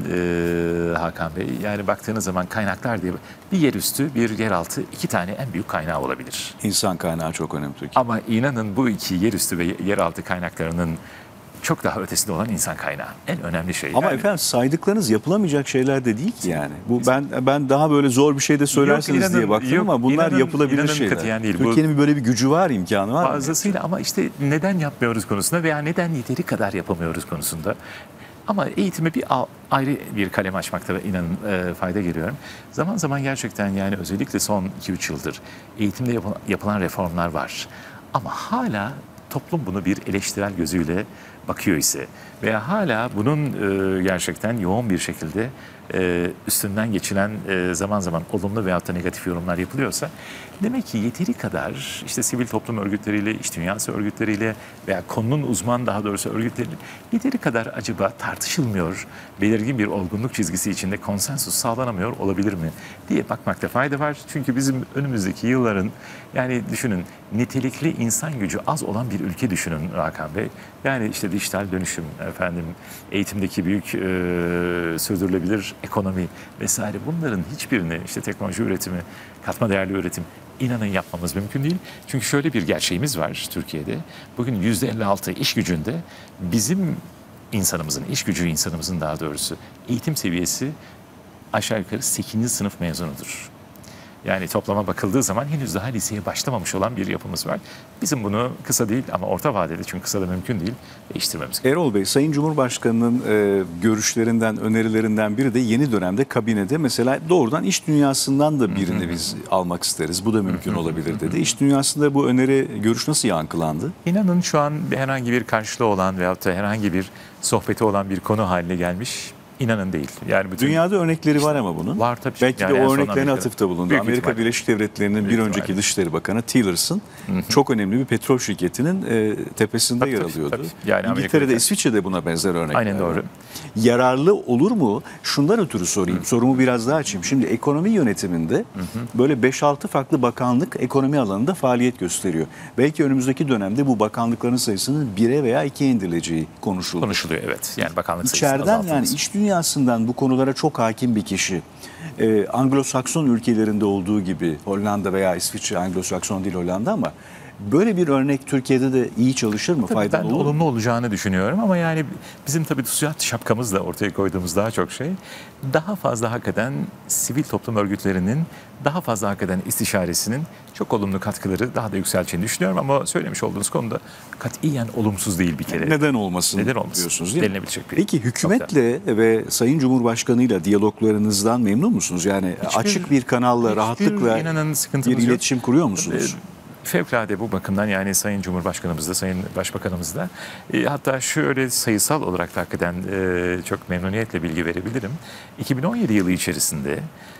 Hakan Bey yani baktığınız zaman kaynaklar diye bir yerüstü bir yeraltı 2 tane en büyük kaynağı olabilir. İnsan kaynağı çok önemli Türkiye. Ama inanın bu 2 yerüstü ve yeraltı kaynaklarının çok daha ötesinde olan insan kaynağı. En önemli şey. Ama yani, efendim saydıklarınız yapılamayacak şeyler de değil ki yani. Bu ben daha böyle zor bir şey de söylersiniz yok, diye baktım ama bunlar yapılabilir şeyler. Türkiye'nin böyle bir gücü var, imkanı var. Fazlasıyla ama işte neden yapmıyoruz konusunda veya neden yeteri kadar yapamıyoruz konusunda. Ama eğitime bir ayrı bir kalem açmakta inanın fayda görüyorum. Zaman zaman gerçekten yani özellikle son 2-3 yıldır eğitimde yapılan reformlar var. Ama hala toplum bunu bir eleştirel gözüyle bakıyor ise veya hala bunun gerçekten yoğun bir şekilde üstünden geçilen zaman zaman olumlu veyahut da negatif yorumlar yapılıyorsa demek ki yeteri kadar işte sivil toplum örgütleriyle, iş dünyası örgütleriyle veya konunun uzman daha doğrusu örgütleriyle yeteri kadar acaba tartışılmıyor, belirgin bir olgunluk çizgisi içinde konsensus sağlanamıyor olabilir mi diye bakmakta fayda var. Çünkü bizim önümüzdeki yılların yani düşünün nitelikli insan gücü az olan bir ülke düşünün Hakan Bey. Yani işte dijital dönüşüm, efendim eğitimdeki büyük sürdürülebilir ekonomi vesaire bunların hiçbirini işte teknoloji üretimi, katma değerli üretim inanın yapmamız mümkün değil. Çünkü şöyle bir gerçeğimiz var Türkiye'de. Bugün %56 iş gücünde bizim insanımızın, iş gücü insanımızın daha doğrusu eğitim seviyesi aşağı yukarı 8. sınıf mezunudur. Yani toplama bakıldığı zaman henüz daha liseye başlamamış olan bir yapımız var. Bizim bunu kısa değil ama orta vadede çünkü kısa da mümkün değil değiştirmemiz gerekiyor. Erol Bey, Sayın Cumhurbaşkanı'nın görüşlerinden, önerilerinden biri de yeni dönemde kabinede mesela doğrudan iş dünyasından da birini biz almak isteriz. Bu da mümkün olabilir dedi. İş dünyasında bu görüş nasıl yankılandı? İnanın şu an herhangi bir karşılığı olan veyahut da herhangi bir sohbeti olan bir konu haline gelmiş. İnanın değil. Yani bütün dünyada örnekleri var ama bunun. Var tabii. Belki yani de o örneklerine atıfta bulundu. Amerika Birleşik Devletleri'nin bir önceki Dışişleri Bakanı Tillerson çok önemli bir petrol şirketinin tepesinde yer alıyordu. Yani İngiltere'de, İsviçre'de buna benzer örnekler. Aynen doğru. Yararlı olur mu? Şundan ötürü sorayım. Sorumu biraz daha açayım. Şimdi ekonomi yönetiminde böyle 5-6 farklı bakanlık ekonomi alanında faaliyet gösteriyor. Belki önümüzdeki dönemde bu bakanlıkların sayısının 1'e veya 2'ye indirileceği konuşuluyor evet. Yani bakanlık İçeriden yani iş dünyasından bu konulara çok hakim bir kişi. Anglo-Sakson ülkelerinde olduğu gibi Hollanda veya İsviçre, Anglo-Sakson değil Hollanda ama böyle bir örnek Türkiye'de de iyi çalışır mı? Faydalı olur mu? Ben olumlu olacağını düşünüyorum ama yani bizim tabii TÜSİAD şapkamızla ortaya koyduğumuz daha çok şey daha fazla hakikaten sivil toplum örgütlerinin daha fazla hakikaten istişaresinin çok olumlu katkıları daha da yükseleceğini düşünüyorum ama söylemiş olduğunuz konuda katiyen olumsuz değil bir kere. Neden olmasın diyorsunuz değil mi? Denilebilecek bir Peki hükümetle ve Sayın Cumhurbaşkanı'yla diyaloglarınızdan memnun musunuz? Yani açık bir kanalla rahatlıkla bir iletişim kuruyor musunuz? Fevkalade bu bakımdan yani Sayın Cumhurbaşkanımız da Sayın Başbakanımız da hatta şöyle sayısal olarak da hakikaten çok memnuniyetle bilgi verebilirim. 2017 yılı içerisinde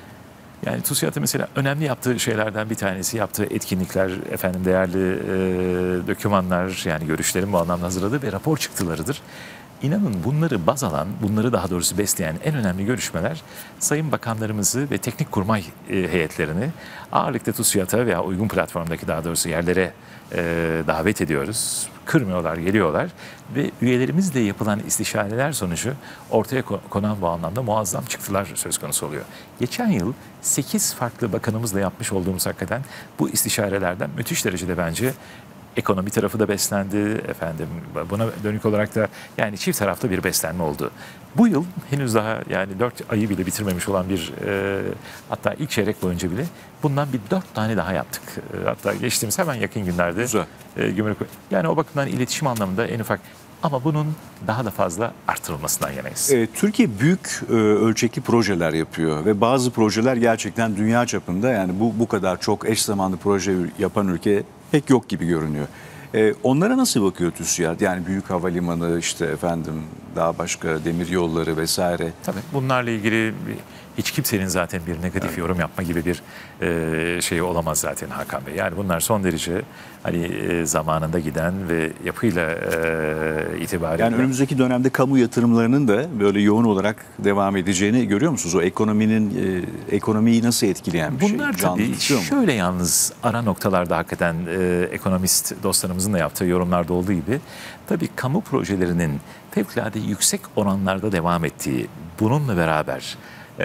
yani TÜSİAD'ın mesela önemli yaptığı şeylerden bir tanesi yaptığı etkinlikler, efendim değerli dokümanlar yani görüşlerin bu anlamda hazırladığı ve rapor çıktılarıdır. İnanın bunları baz alan, bunları daha doğrusu besleyen en önemli görüşmeler sayın bakanlarımızı ve teknik kurmay heyetlerini ağırlıklı TÜSİAD'a veya uygun platformdaki daha doğrusu yerlere davet ediyoruz. Kırmıyorlar, geliyorlar ve üyelerimizle yapılan istişareler sonucu ortaya konan bu anlamda muazzam çıktılar söz konusu oluyor. Geçen yıl 8 farklı bakanımızla yapmış olduğumuz hakikaten bu istişarelerden müthiş derecede bence ekonomi tarafı da beslendi efendim. Buna dönük olarak da yani çift taraflı bir beslenme oldu. Bu yıl henüz daha yani 4 ayı bile bitirmemiş olan bir hatta ilk çeyrek boyunca bile bundan bir 4 tane daha yaptık. Hatta geçtiğimiz hemen yakın günlerde gümrük yani o bakımdan iletişim anlamında en ufak Ama bunun daha da fazla artırılmasından yanayız. Türkiye büyük ölçekli projeler yapıyor ve bazı projeler gerçekten dünya çapında, yani bu kadar çok eş zamanlı proje yapan ülke pek yok gibi görünüyor. Onlara nasıl bakıyor TÜSİAD? Yani büyük havalimanı, işte efendim daha başka demir yolları vesaire. Tabii bunlarla ilgili hiç kimsenin zaten bir negatif yorum yapma gibi bir şey olamaz zaten Hakan Bey. Yani bunlar son derece hani zamanında giden ve yapıyla itibariyle. Yani önümüzdeki dönemde kamu yatırımlarının da böyle yoğun olarak devam edeceğini görüyor musunuz? O ekonomiyi nasıl etkileyen bir şey? Bunlar tabii şöyle yalnız ara noktalarda hakikaten ekonomist dostlarımızın da yaptığı yorumlarda olduğu gibi tabii kamu projelerinin fevkalade yüksek oranlarda devam ettiği, bununla beraber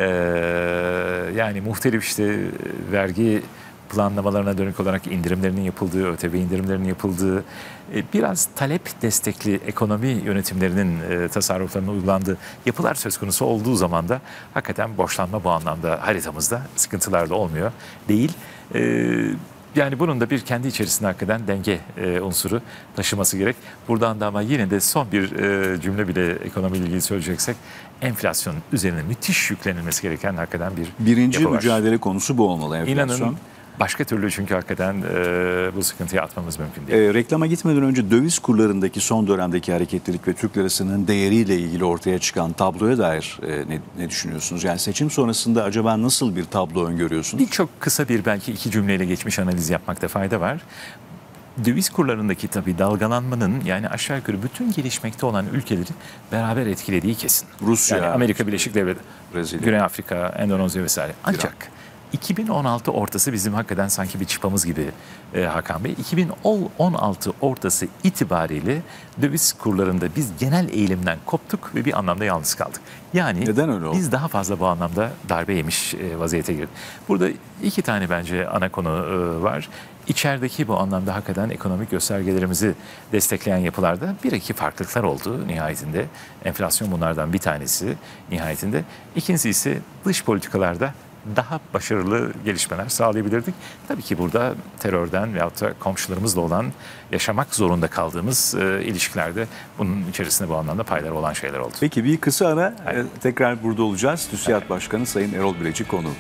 yani muhtelif işte vergi planlamalarına dönük olarak indirimlerinin yapıldığı, ÖTV indirimlerinin yapıldığı, biraz talep destekli ekonomi yönetimlerinin tasarruflarına uygulandığı yapılar söz konusu olduğu zaman da hakikaten borçlanma bu anlamda haritamızda sıkıntılar da olmuyor değil. Yani bunun da bir kendi içerisinde hakikaten denge unsuru taşıması gerek. Buradan da ama yine de son bir cümle bile ekonomiyle ilgili söyleyeceksek, enflasyon üzerine müthiş yüklenilmesi gereken hakikaten bir birinci yapı var. Mücadele konusu bu olmalı enflasyon. İnanın başka türlü çünkü hakikaten bu sıkıntıyı atmamız mümkün değil. Reklama gitmeden önce döviz kurlarındaki son dönemdeki hareketlilik ve Türk lirasının değeriyle ilgili ortaya çıkan tabloya dair ne düşünüyorsunuz? Yani seçim sonrasında acaba nasıl bir tablo öngörüyorsunuz? Çok kısa bir belki iki cümleyle geçmiş analiz yapmakta fayda var. Döviz kurlarındaki tabii dalgalanmanın yani aşağı yukarı bütün gelişmekte olan ülkeleri beraber etkilediği kesin. Rusya, yani Amerika Birleşik Devletleri, Brezilya, Güney Afrika, Endonezya vesaire. Ancak 2016 ortası bizim hakikaten sanki bir çıpamız gibi Hakan Bey. 2016 ortası itibariyle döviz kurlarında biz genel eğilimden koptuk ve bir anlamda yalnız kaldık. Yani neden öyle oldu? Biz daha fazla bu anlamda darbe yemiş vaziyete girdik. Burada iki tane bence ana konu var. İçerideki bu anlamda hakikaten ekonomik göstergelerimizi destekleyen yapılarda bir iki farklılıklar oldu nihayetinde. Enflasyon bunlardan bir tanesi nihayetinde. İkincisi ise dış politikalarda daha başarılı gelişmeler sağlayabilirdik. Tabii ki burada terörden veyahut da komşularımızla olan yaşamak zorunda kaldığımız ilişkilerde bunun içerisinde bu anlamda payları olan şeyler oldu. Peki bir kısa ara tekrar burada olacağız. TÜSİAD Başkanı Sayın Erol Bilecik konuğum.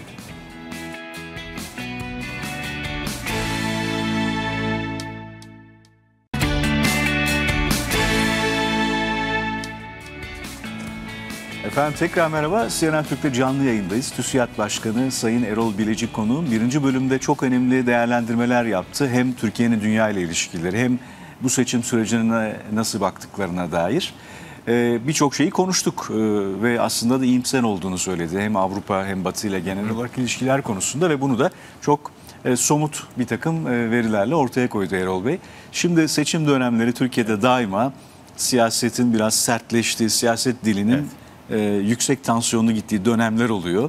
Efendim tekrar merhaba. CNN Türk'te canlı yayındayız. TÜSİAD Başkanı Sayın Erol Bilecik konuğum. Birinci bölümde çok önemli değerlendirmeler yaptı. Hem Türkiye'nin dünya ile ilişkileri hem bu seçim sürecine nasıl baktıklarına dair. Birçok şeyi konuştuk ve aslında da iyimser olduğunu söyledi. Hem Avrupa hem Batı ile genel olarak ilişkiler konusunda ve bunu da çok somut bir takım verilerle ortaya koydu Erol Bey. Şimdi seçim dönemleri Türkiye'de daima siyasetin biraz sertleştiği, siyaset dilinin yüksek tansiyonlu gittiği dönemler oluyor.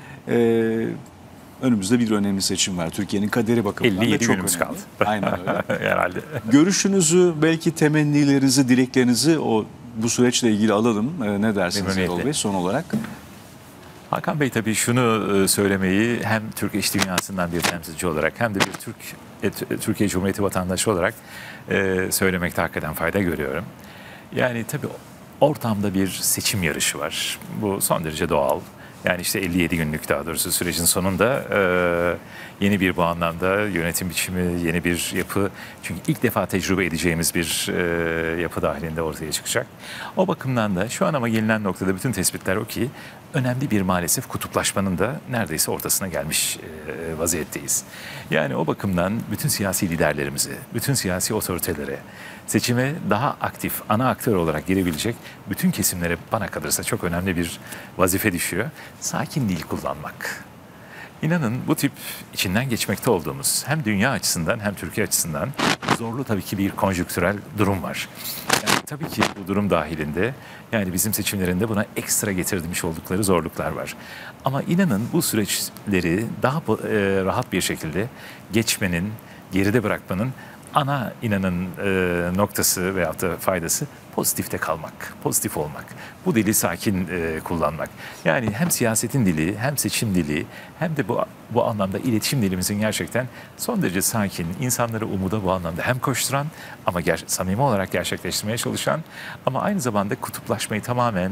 Önümüzde bir önemli seçim var. Türkiye'nin kaderi bakımından 57 da çok günümüz önemli. kaldı. Aynen öyle. Herhalde. Görüşünüzü, belki temennilerinizi, dileklerinizi bu süreçle ilgili alalım. Ne dersiniz Erol Bey son olarak? Hakan Bey tabii şunu söylemeyi hem Türk iş dünyasından bir temsilci olarak hem de bir Türkiye Cumhuriyeti vatandaşı olarak söylemekte hakikaten fayda görüyorum. Yani tabii ortamda bir seçim yarışı var. Bu son derece doğal. Yani işte 57 günlük daha doğrusu sürecin sonunda yeni bir bu anlamda yönetim biçimi, yeni bir yapı. Çünkü ilk defa tecrübe edeceğimiz bir yapı dahilinde ortaya çıkacak. O bakımdan da şu an ama gelinen noktada bütün tespitler o ki önemli bir maalesef kutuplaşmanın da neredeyse ortasına gelmiş vaziyetteyiz. Yani o bakımdan bütün siyasi liderlerimizi, bütün siyasi otoritelere, seçime daha aktif, ana aktör olarak girebilecek bütün kesimlere bana kalırsa çok önemli bir vazife düşüyor. Sakin dil kullanmak. İnanın bu tip içinden geçmekte olduğumuz hem dünya açısından hem Türkiye açısından zorlu tabii ki bir konjüktürel durum var. Yani tabii ki bu durum dahilinde yani bizim seçimlerinde buna ekstra getirmiş oldukları zorluklar var. Ama inanın bu süreçleri daha rahat bir şekilde geçmenin, geride bırakmanın ana inanın noktası veyahut da faydası pozitifte kalmak, pozitif olmak. Bu dili sakin kullanmak. Yani hem siyasetin dili, hem seçim dili, hem de bu anlamda iletişim dilimizin gerçekten son derece sakin, insanları umuda bu anlamda hem koşturan ama samimi olarak gerçekleştirmeye çalışan ama aynı zamanda kutuplaşmayı tamamen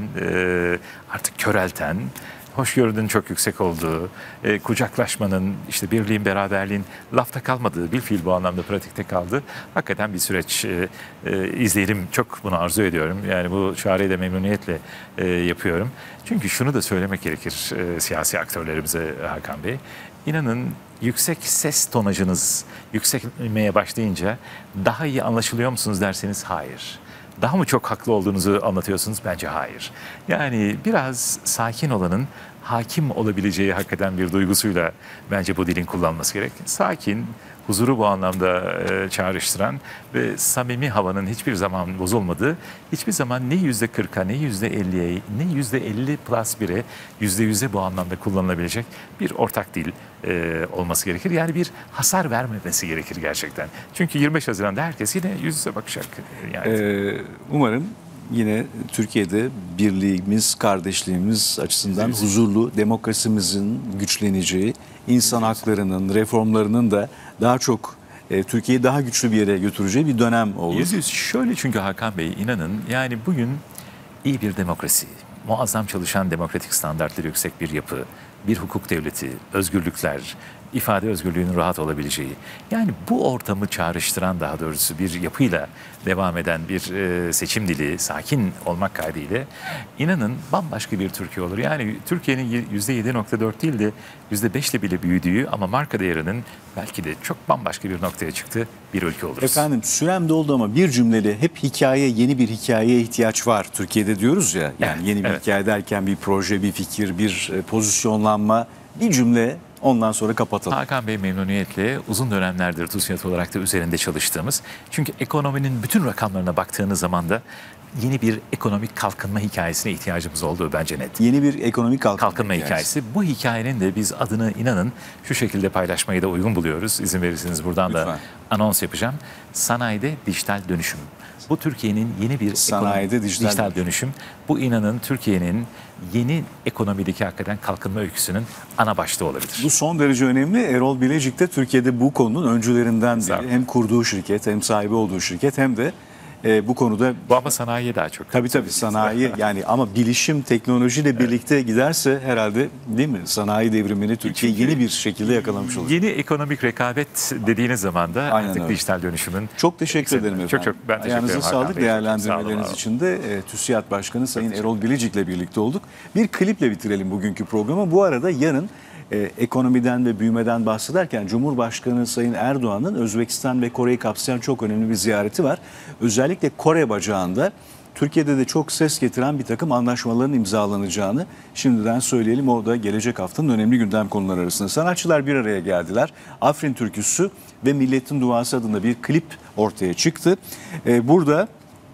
artık körelten, hoşgörünün çok yüksek olduğu, kucaklaşmanın, işte birliğin, beraberliğin lafta kalmadığı, bilfiil bu anlamda pratikte kaldığı hakikaten bir süreç izleyelim. Çok bunu arzu ediyorum. Yani bu çağrıyı da memnuniyetle yapıyorum. Çünkü şunu da söylemek gerekir siyasi aktörlerimize Hakan Bey. İnanın yüksek ses tonajınız yükselmeye başlayınca daha iyi anlaşılıyor musunuz derseniz hayır. Daha mı çok haklı olduğunuzu anlatıyorsunuz? Bence hayır. Yani biraz sakin olanın hakim olabileceği hakikaten bir duygusuyla bence bu dilin kullanılması gerek. Sakin, huzuru bu anlamda çağrıştıran ve samimi havanın hiçbir zaman bozulmadığı, hiçbir zaman ne %40'a, ne %50'ye, ne %50 plus 1'e, %100'e bu anlamda kullanılabilecek bir ortak dil olması gerekir. Yani bir hasar vermemesi gerekir gerçekten. Çünkü 25 Haziran'da herkes yine yüz yüze bakacak. Yani. Umarım yine Türkiye'de birliğimiz, kardeşliğimiz açısından huzurlu, demokrasimizin güçleneceği, insan haklarının, reformlarının da daha çok Türkiye'yi daha güçlü bir yere götüreceği bir dönem olur. %100 şöyle, çünkü Hakan Bey inanın yani bugün iyi bir demokrasi, muazzam çalışan demokratik standartları yüksek bir yapı, bir hukuk devleti, özgürlükler, ifade özgürlüğünün rahat olabileceği, yani bu ortamı çağrıştıran, daha doğrusu bir yapıyla devam eden bir seçim dili, sakin olmak kaydıyla inanın bambaşka bir Türkiye olur. Yani Türkiye'nin %7.4 değil de %5'le bile büyüdüğü ama marka değerinin belki de çok bambaşka bir noktaya çıktığı bir ülke oluruz. Efendim sürem doldu ama bir cümleli hep hikaye, yeni bir hikayeye ihtiyaç var Türkiye'de diyoruz ya. Yani Evet, yeni bir hikaye derken bir proje, bir fikir, bir pozisyonlanma, bir cümle. Ondan sonra kapatalım. Hakan Bey memnuniyetle uzun dönemlerdir TÜSİAD olarak da üzerinde çalıştığımız. Çünkü ekonominin bütün rakamlarına baktığınız zaman da yeni bir ekonomik kalkınma hikayesine ihtiyacımız olduğu bence net. Yeni bir ekonomik kalkınma hikayesi. Bu hikayenin de biz adını inanın şu şekilde paylaşmayı da uygun buluyoruz. İzin verirseniz buradan Lütfen. da anons yapacağım. Sanayide dijital dönüşüm. Bu Türkiye'nin yeni bir sanayide dijital dönüşüm. Bu inanın Türkiye'nin yeni ekonomideki hakikaten kalkınma öyküsünün ana başlığı olabilir. Bu son derece önemli. Erol Bilecik de Türkiye'de bu konunun öncülerinden biri. Hem kurduğu şirket, hem sahibi olduğu şirket, hem de bu konuda... Bu ama sanayiye daha çok. Tabii sanayi yani, ama bilişim, teknolojiyle birlikte giderse herhalde, değil mi? Sanayi devrimini Türkiye yeni bir şekilde yakalamış olacak. Yeni ekonomik rekabet dediğiniz zaman da artık dijital dönüşümün... Çok teşekkür ederim efendim. Çok ben teşekkür ederim. Ayağınıza sağlık, değerlendirmeleriniz için de TÜSİAD Başkanı Sayın Erol Bilecik'le birlikte olduk. Bir kliple bitirelim bugünkü programı. Bu arada yarın ekonomiden ve büyümeden bahsederken Cumhurbaşkanı Sayın Erdoğan'ın Özbekistan ve Kore'yi kapsayan çok önemli bir ziyareti var. Özellikle Kore bacağında Türkiye'de de çok ses getiren bir takım anlaşmaların imzalanacağını şimdiden söyleyelim. O da gelecek haftanın önemli gündem konuları arasında. Sanatçılar bir araya geldiler. Afrin Türküsü ve Milletin Duası adında bir klip ortaya çıktı. Burada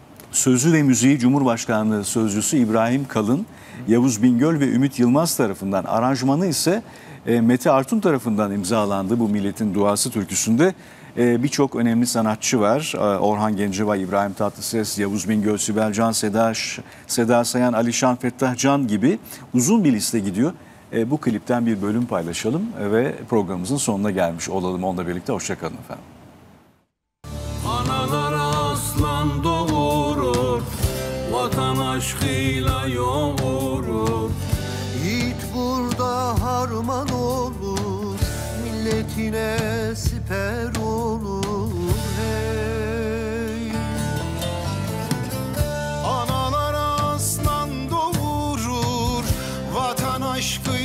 sözü ve müziği Cumhurbaşkanlığı Sözcüsü İbrahim Kalın, Yavuz Bingöl ve Ümit Yılmaz tarafından, aranjmanı ise Mete Artun tarafından imzalandı. Bu Milletin Duası türküsünde birçok önemli sanatçı var. Orhan Gencebay, İbrahim Tatlıses, Yavuz Bingöl, Sibel Can, Seda Sayan, Alişan Fettah Can gibi uzun bir liste gidiyor. Bu klipten bir bölüm paylaşalım ve programımızın sonuna gelmiş olalım. Onunla birlikte hoşçakalın efendim. Analar aslan doğurur, vatan aşkıyla yoğurur. Yiğit burada harman olur, milletine siper olur. Hey. Analar aslan doğurur, vatan aşkıyla